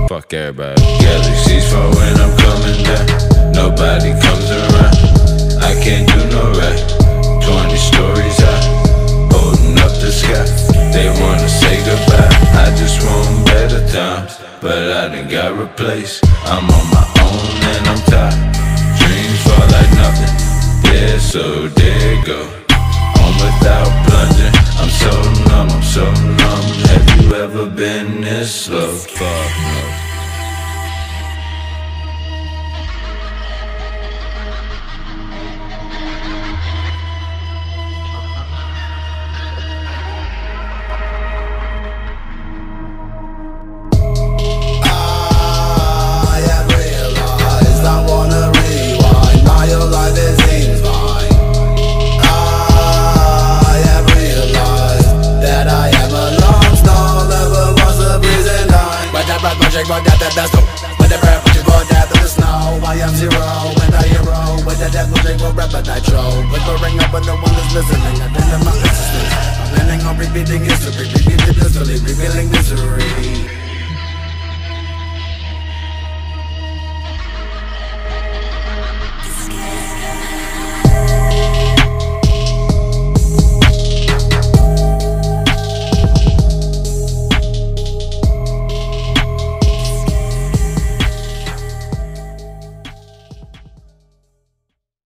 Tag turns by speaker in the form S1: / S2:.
S1: Fuck everybody. Galaxies fall when I'm coming down. Nobody comes around. I can't do no right. 20 stories high, holding up the sky. They wanna say goodbye. I just want better times, but I done got replaced. I'm on my own and I'm tired. Dreams fall like nothing. Yeah, so there it go. On without plunging. I'm so numb, I'm so numb. Have you ever been this slow? Fuck no.
S2: But that's dope. But the rap is for death in the snow. I am zero and I hero. With the death will will rap a nitro. With the ring up and no one is listening. I think of my existence. I'm planning on repeating history. Repeating history, revealing misery.